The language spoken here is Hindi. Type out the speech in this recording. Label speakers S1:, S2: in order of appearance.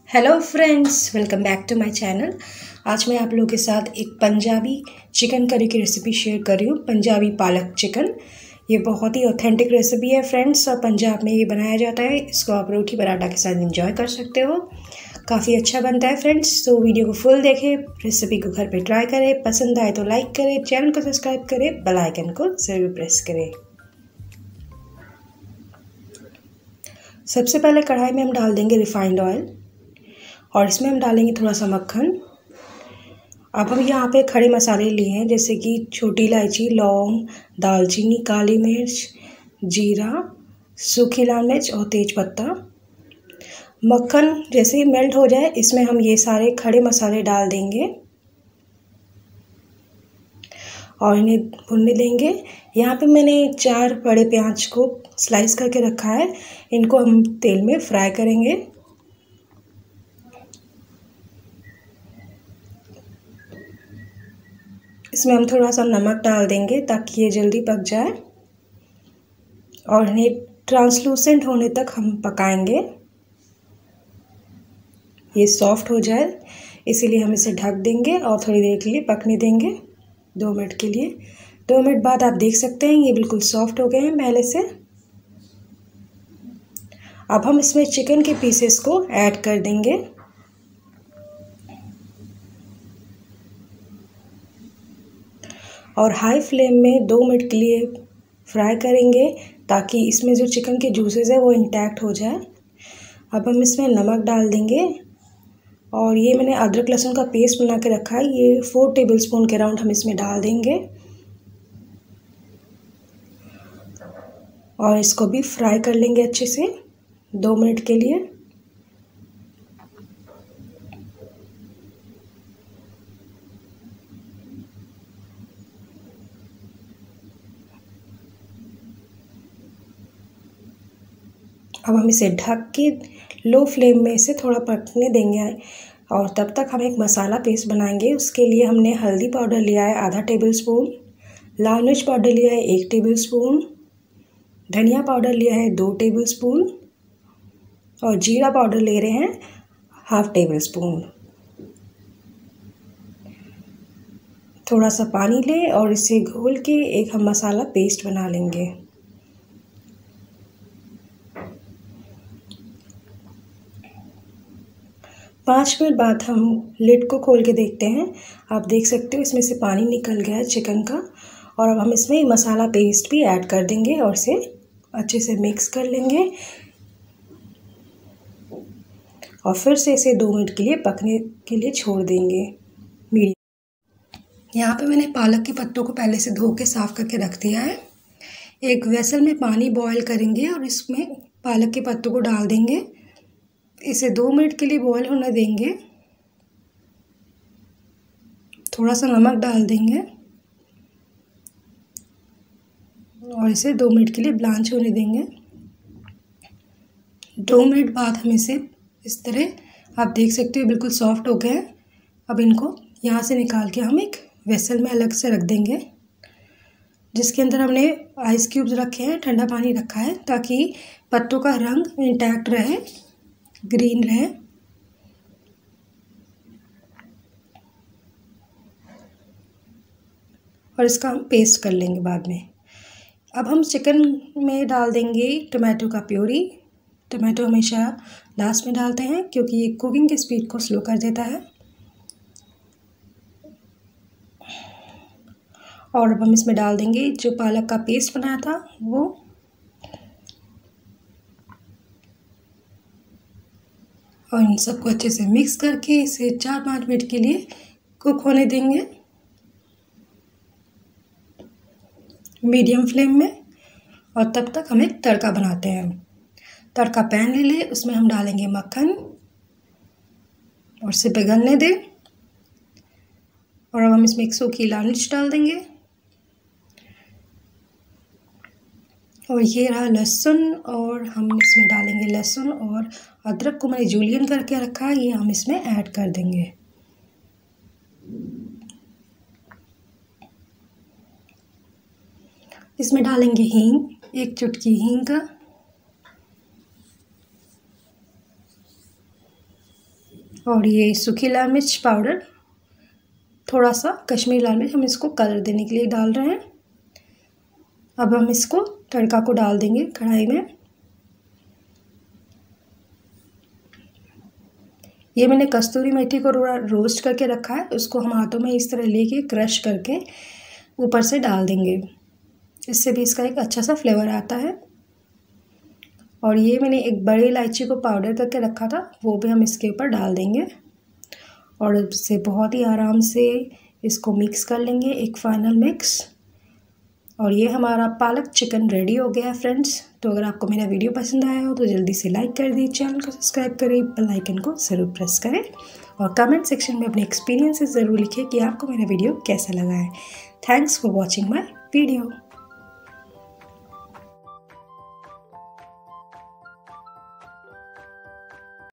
S1: Hello friends, welcome back to my channel. आज मैं आप लोगों के साथ एक पंजाबी चिकन करी की रेसिपी शेयर कर रही हूँ। पंजाबी पालक चिकन, ये बहुत ही ऑथेंटिक रेसिपी है फ्रेंड्स, और पंजाब में ये बनाया जाता है। इसको आप रोटी पराठा के साथ एंजॉय कर सकते हो। काफ़ी अच्छा बनता है फ्रेंड्स। तो वीडियो को फुल देखें, रेसिपी को घर पर ट्राई करें, पसंद आए तो लाइक करें, चैनल को सब्सक्राइब करें, बेल आइकन को ज़रूर प्रेस करें। सबसे पहले कढ़ाई में हम डाल देंगे रिफाइंड ऑयल और इसमें हम डालेंगे थोड़ा सा मक्खन। अब हम यहाँ पे खड़े मसाले लिए हैं, जैसे कि छोटी इलायची, लौंग, दालचीनी, काली मिर्च, जीरा, सूखी लाल मिर्च और तेज पत्ता। मक्खन जैसे ही मेल्ट हो जाए, इसमें हम ये सारे खड़े मसाले डाल देंगे और इन्हें भुनने देंगे। यहाँ पे मैंने 4 बड़े प्याज को स्लाइस करके रखा है, इनको हम तेल में फ्राई करेंगे। इसमें हम थोड़ा सा नमक डाल देंगे ताकि ये जल्दी पक जाए और इन्हें ट्रांसलूसेंट होने तक हम पकाएंगे, ये सॉफ्ट हो जाए। इसीलिए हम इसे ढक देंगे और थोड़ी देर के लिए पकने देंगे, 2 मिनट के लिए। 2 मिनट बाद आप देख सकते हैं ये बिल्कुल सॉफ्ट हो गए हैं पहले से। अब हम इसमें चिकन के पीसेस को ऐड कर देंगे और हाई फ्लेम में 2 मिनट के लिए फ्राई करेंगे ताकि इसमें जो चिकन के जूसेस है वो इंटैक्ट हो जाए। अब हम इसमें नमक डाल देंगे और ये मैंने अदरक लहसुन का पेस्ट बना के रखा है, ये 4 टेबलस्पून के अराउंड हम इसमें डाल देंगे और इसको भी फ्राई कर लेंगे अच्छे से 2 मिनट के लिए। अब हम इसे ढक के लो फ्लेम में इसे थोड़ा पकने देंगे और तब तक हम एक मसाला पेस्ट बनाएंगे। उसके लिए हमने हल्दी पाउडर लिया है आधा टेबलस्पून, लाल मिर्च पाउडर लिया है 1 टेबलस्पून, धनिया पाउडर लिया है 2 टेबलस्पून और जीरा पाउडर ले रहे हैं ½ टेबलस्पून। थोड़ा सा पानी लें और इसे घोल के एक हम मसाला पेस्ट बना लेंगे। पाँच मिनट बाद हम लिड को खोल के देखते हैं। आप देख सकते हो इसमें से पानी निकल गया है चिकन का। और अब हम इसमें मसाला पेस्ट भी ऐड कर देंगे और इसे अच्छे से मिक्स कर लेंगे और फिर से इसे 2 मिनट के लिए पकने के लिए छोड़ देंगे मीडियम। यहाँ पे मैंने पालक के पत्तों को पहले से धो के साफ़ करके रख दिया है। एक वेसल में पानी बॉयल करेंगे और इसमें पालक के पत्तों को डाल देंगे। इसे 2 मिनट के लिए बॉयल होने देंगे। थोड़ा सा नमक डाल देंगे और इसे 2 मिनट के लिए ब्लांच होने देंगे। 2 मिनट बाद हम इसे इस तरह आप देख सकते हो बिल्कुल सॉफ्ट हो गए। अब इनको यहाँ से निकाल के हम एक वेसल में अलग से रख देंगे, जिसके अंदर हमने आइस क्यूब्स रखे हैं, ठंडा पानी रखा है ताकि पत्तों का रंग इंटैक्ट रहे, ग्रीन रहे। और इसका हम पेस्ट कर लेंगे बाद में। अब हम चिकन में डाल देंगे टमाटो का प्यूरी। टमाटो हमेशा लास्ट में डालते हैं क्योंकि ये कुकिंग की स्पीड को स्लो कर देता है। और अब हम इसमें डाल देंगे जो पालक का पेस्ट बनाया था वो, और इन सबको अच्छे से मिक्स करके इसे 4-5 मिनट के लिए कुक होने देंगे मीडियम फ्लेम में। और तब तक हम एक तड़का बनाते हैं। तड़का पैन ले लें, उसमें हम डालेंगे मक्खन और इसे पिघलने दें। और अब हम इसमें एक सूखी लाल मिर्च डाल देंगे और ये रहा लहसुन, और हम इसमें डालेंगे लहसुन और अदरक को मैंने जूलियन करके रखा है, ये हम इसमें ऐड कर देंगे। इसमें डालेंगे हींग, 1 चुटकी हींग का, और ये सूखी लाल मिर्च पाउडर, थोड़ा सा कश्मीरी लाल मिर्च हम इसको कलर देने के लिए डाल रहे हैं। अब हम इसको तड़का को डाल देंगे कढ़ाई में। ये मैंने कस्तूरी मेथी को रोस्ट करके रखा है, उसको हम हाथों में इस तरह लेके क्रश करके ऊपर से डाल देंगे, इससे भी इसका एक अच्छा सा फ्लेवर आता है। और ये मैंने एक बड़ी इलायची को पाउडर करके रखा था, वो भी हम इसके ऊपर डाल देंगे और इससे बहुत ही आराम से इसको मिक्स कर लेंगे, एक फाइनल मिक्स। और ये हमारा पालक चिकन रेडी हो गया है फ्रेंड्स। तो अगर आपको मेरा वीडियो पसंद आया हो तो जल्दी से लाइक कर दीजिए, चैनल को सब्सक्राइब करें, बेल आइकन को ज़रूर प्रेस करें और कमेंट सेक्शन में अपने एक्सपीरियंसेस ज़रूर लिखिए कि आपको मेरा वीडियो कैसा लगा है। Thanks for watching my video.